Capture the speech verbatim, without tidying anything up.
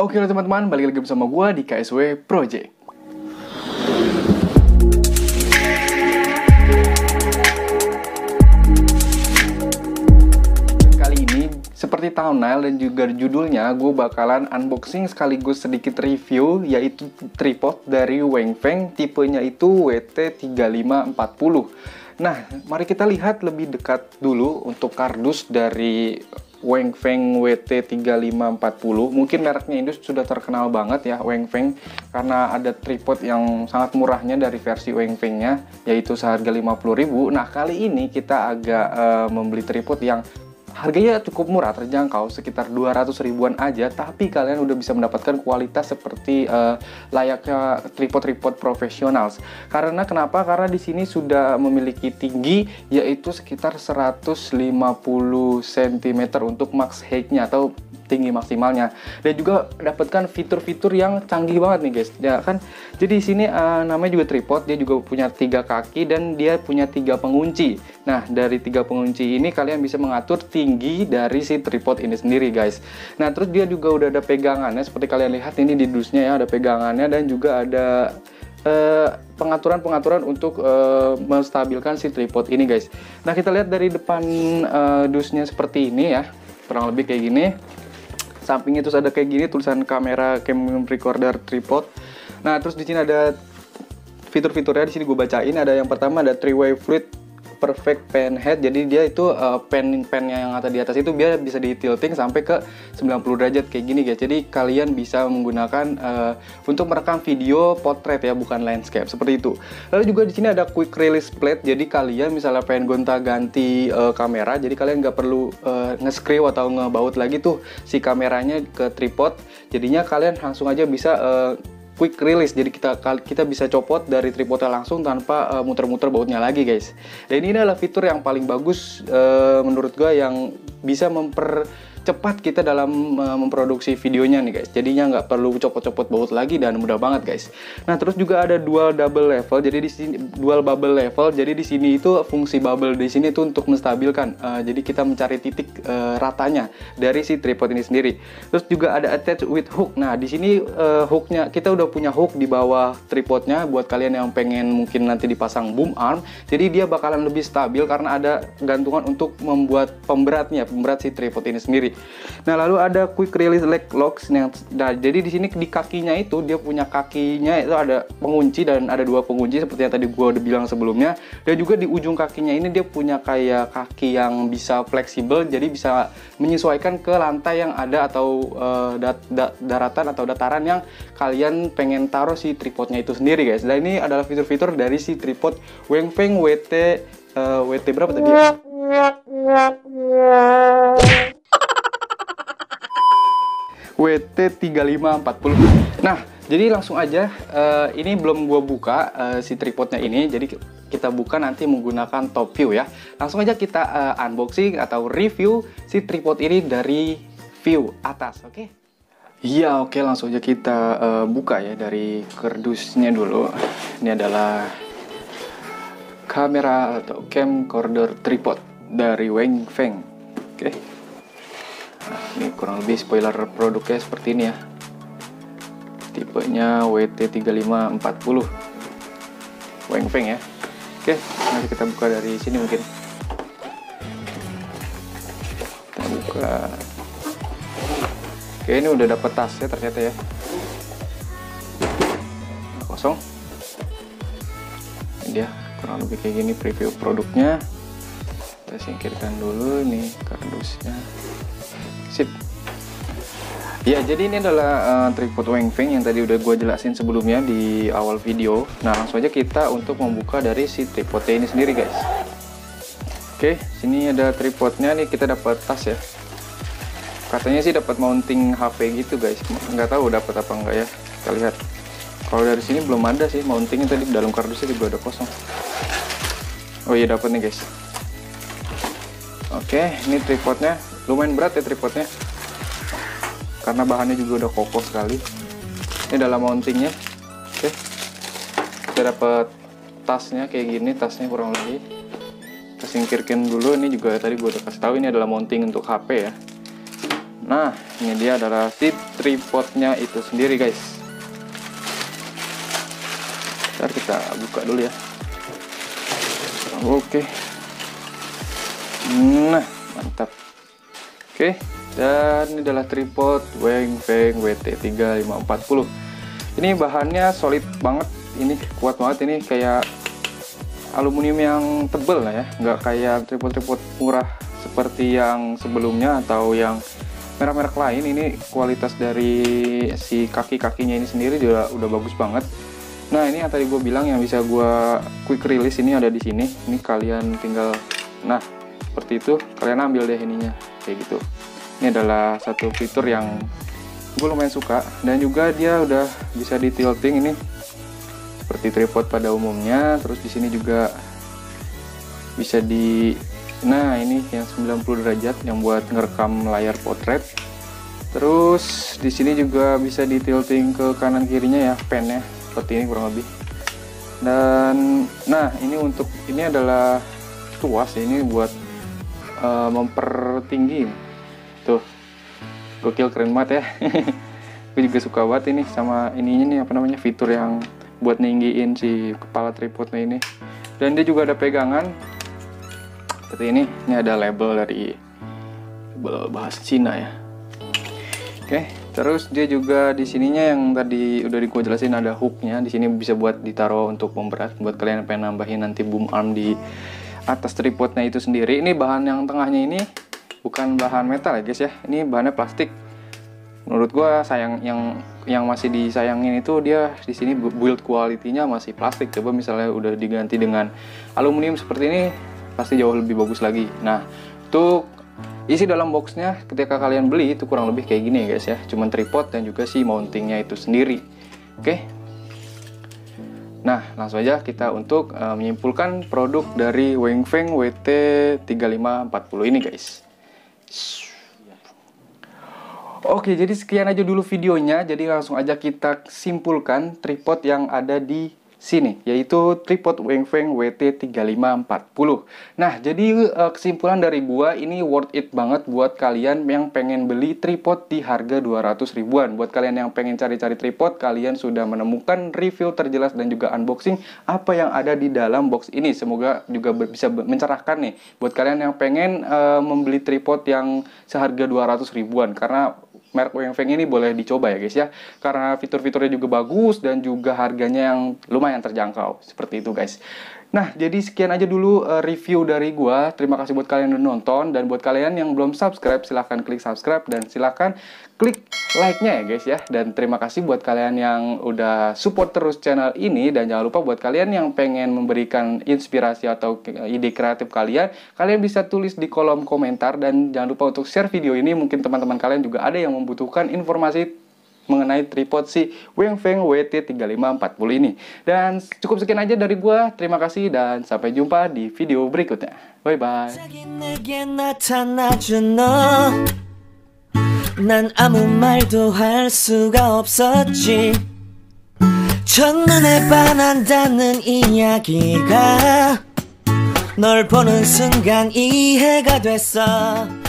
Oke lah teman-teman, balik lagi bersama gue di K S W Project. Kali ini, seperti thumbnail dan juga judulnya, gue bakalan unboxing sekaligus sedikit review, yaitu tripod dari Wangfeng, tipenya itu W T tiga lima empat nol. Nah, mari kita lihat lebih dekat dulu untuk kardus dari Wangfeng W T tiga lima empat nol. Mungkin mereknya ini sudah terkenal banget ya, Wangfeng, karena ada tripod yang sangat murahnya dari versi Wangfeng-nya, yaitu seharga lima puluh ribu. Nah, kali ini kita agak uh, membeli tripod yang harganya cukup murah, terjangkau, sekitar dua ratus ribuan aja, tapi kalian udah bisa mendapatkan kualitas seperti uh, layaknya tripod-tripod profesional. Karena kenapa? Karena di sini sudah memiliki tinggi yaitu sekitar seratus lima puluh sentimeter untuk max height-nya atau tinggi maksimalnya, dan juga dapatkan fitur-fitur yang canggih banget nih guys, ya kan. Jadi di sini uh, namanya juga tripod, dia juga punya tiga kaki dan dia punya tiga pengunci. Nah, dari tiga pengunci ini kalian bisa mengatur tinggi dari si tripod ini sendiri guys. Nah, terus dia juga udah ada pegangannya, seperti kalian lihat ini di dusnya ya, ada pegangannya dan juga ada pengaturan-pengaturan uh, untuk uh, menstabilkan si tripod ini guys. Nah, kita lihat dari depan uh, dusnya seperti ini ya, kurang lebih kayak gini. Sampingnya terus ada kayak gini tulisan kamera cam recorder tripod. Nah, terus di sini ada fitur-fiturnya, di sini gue bacain. Ada yang pertama ada three way fluid perfect pen head. Jadi dia itu uh, pen pennya yang ada di atas itu biar bisa di tilting sampai ke sembilan puluh derajat kayak gini guys. Jadi kalian bisa menggunakan uh, untuk merekam video portrait ya, bukan landscape seperti itu. Lalu juga di sini ada quick release plate. Jadi kalian misalnya pengen gonta-ganti uh, kamera, jadi kalian nggak perlu uh, nge-screw atau ngebaut lagi tuh si kameranya ke tripod. Jadinya kalian langsung aja bisa uh, quick release, jadi kita kita bisa copot dari tripodnya langsung tanpa uh, muter-muter bautnya lagi guys. Dan ini adalah fitur yang paling bagus uh, menurut gue, yang bisa mempercepat kita dalam uh, memproduksi videonya nih guys. Jadinya nggak perlu copot-copot baut lagi dan mudah banget guys. Nah, terus juga ada dual double level. Jadi di sini dual bubble level. Jadi di sini itu fungsi bubble di sini itu untuk menstabilkan. Uh, jadi kita mencari titik uh, ratanya dari si tripod ini sendiri. Terus juga ada attach with hook. Nah, di sini uh, hooknya kita udah punya hook di bawah tripodnya buat kalian yang pengen mungkin nanti dipasang boom arm. Jadi dia bakalan lebih stabil karena ada gantungan untuk membuat pemberatnya, pemberat si tripod ini sendiri. Nah, lalu ada quick release leg locks. Yang, nah, jadi di sini di kakinya itu dia punya kakinya itu ada pengunci dan ada dua pengunci seperti yang tadi gua udah bilang sebelumnya. Dan juga di ujung kakinya ini dia punya kayak kaki yang bisa fleksibel, jadi bisa menyesuaikan ke lantai yang ada atau uh, da da daratan atau dataran yang kalian pengen taruh si tripodnya itu sendiri guys. Dan ini adalah fitur-fitur dari si tripod Wangfeng W T uh, W T berapa tadi ya? W T tiga lima empat nol. Nah, jadi langsung aja, uh, ini belum gua buka uh, si tripodnya ini, jadi kita buka nanti menggunakan top view ya. Langsung aja kita uh, unboxing atau review si tripod ini dari view atas, oke? Okay? Iya, oke, okay, langsung aja kita uh, buka ya dari kardusnya dulu. Ini adalah kamera atau camcorder tripod dari Wangfeng, oke? Okay. Nah, ini kurang lebih spoiler produknya seperti ini ya. Tipenya W T tiga lima empat nol Wangfeng ya. Oke, nanti kita buka dari sini mungkin. Kita buka. Oke, ini udah dapet tasnya ternyata ya. Nah, kosong. Ini dia kurang lebih kayak gini preview produknya. Kita singkirkan dulu nih kardusnya. Sip. Ya, jadi ini adalah uh, tripod Wangfeng yang tadi udah gue jelasin sebelumnya di awal video. Nah, langsung aja kita untuk membuka dari si tripodnya ini sendiri guys. Oke, sini ada tripodnya nih, kita dapat tas ya. Katanya sih dapat mounting H P gitu guys. Nggak tahu dapat apa enggak ya. Kita lihat. Kalau dari sini belum ada sih mountingnya, tadi dalam kardusnya juga ada kosong. Oh iya, dapat nih guys. Oke, ini tripodnya. Lumayan berat ya tripodnya, karena bahannya juga udah kokoh sekali. Ini adalah mountingnya. Oke, kita dapat tasnya kayak gini, tasnya kurang lebih. Kita singkirkan dulu. Ini juga tadi gue udah kasih tahu, ini adalah mounting untuk H P ya. Nah, Ini dia adalah si tripodnya itu sendiri guys. Ntar kita buka dulu ya. Oke. Nah, mantap. Oke, dan ini adalah tripod Wengfeng W T tiga lima empat nol. Ini bahannya solid banget, ini kuat banget, ini kayak aluminium yang tebel lah ya, nggak kayak tripod-tripod murah seperti yang sebelumnya atau yang merek-merek lain. Ini kualitas dari si kaki-kakinya ini sendiri juga udah bagus banget. Nah, ini yang tadi gue bilang yang bisa gue quick release ini ada di sini. Ini kalian tinggal, nah seperti itu, kalian ambil deh ininya kayak gitu. Ini adalah satu fitur yang gue lumayan suka, dan juga dia udah bisa di tilting ini seperti tripod pada umumnya. Terus di sini juga bisa di, nah ini yang sembilan puluh derajat yang buat ngerekam layar potret. Terus di sini juga bisa di tilting ke kanan kirinya ya, pennya seperti ini kurang lebih. Dan nah ini untuk ini adalah tuas, ini buat uh, mempertinggi tuh, gokil, keren banget ya. Gue juga suka banget ini sama ininya nih, apa namanya, fitur yang buat ninggiin si kepala tripodnya ini. Dan dia juga ada pegangan seperti ini. Ini ada label dari label bahasa Cina ya. Oke, terus dia juga di sininya yang tadi udah gue jelasin ada hooknya. Di sini bisa buat ditaruh untuk pemberat, buat kalian yang pengen nambahin nanti boom arm di atas tripodnya itu sendiri. Ini bahan yang tengahnya ini bukan bahan metal ya guys ya, ini bahannya plastik. Menurut gua sayang, yang yang masih disayangin itu dia di sini build quality-nya masih plastik. Coba misalnya udah diganti dengan aluminium seperti ini, pasti jauh lebih bagus lagi. Nah, untuk isi dalam boxnya ketika kalian beli itu kurang lebih kayak gini ya guys ya, cuman tripod dan juga si mountingnya itu sendiri. Oke. Nah, langsung aja kita untuk uh, menyimpulkan produk dari Wengfeng W T tiga lima empat nol ini guys. Oke, jadi sekian aja dulu videonya. Jadi langsung aja kita simpulkan tripod yang ada di sini, yaitu tripod Wengfeng W T tiga lima empat nol. Nah, jadi kesimpulan dari gua, ini worth it banget buat kalian yang pengen beli tripod di harga dua ratus ribuan. Buat kalian yang pengen cari-cari tripod, kalian sudah menemukan review terjelas dan juga unboxing apa yang ada di dalam box ini. Semoga juga bisa mencerahkan nih buat kalian yang pengen uh, membeli tripod yang seharga dua ratus ribuan, karena merek Wengfeng ini boleh dicoba ya guys ya, karena fitur-fiturnya juga bagus dan juga harganya yang lumayan terjangkau, seperti itu guys. Nah, jadi sekian aja dulu uh, review dari gua. Terima kasih buat kalian yang udah nonton, dan buat kalian yang belum subscribe silahkan klik subscribe dan silahkan klik like-nya ya guys ya. Dan terima kasih buat kalian yang udah support terus channel ini, dan jangan lupa buat kalian yang pengen memberikan inspirasi atau ide kreatif kalian, kalian bisa tulis di kolom komentar, dan jangan lupa untuk share video ini. Mungkin teman-teman kalian juga ada yang membutuhkan informasi mengenai tripod si Wengfeng W T tiga lima empat nol ini. Dan cukup sekian aja dari gua. Terima kasih dan sampai jumpa di video berikutnya. Bye bye. 난 아무 말도 할 수가 없었지. 첫눈에 반한다는 이야기가 널 보는 순간 이해가 됐어.